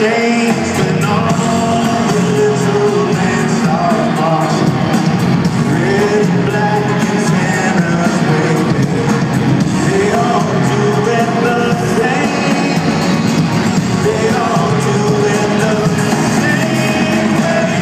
changed when all the little men start marching. Red and black and Santa's waving. They all doing the same. They all doing the same way.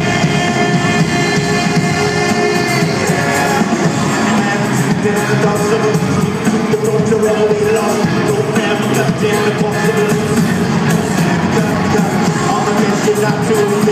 There's the dust of the road to where we lost. Don't never cut in the possible. Not to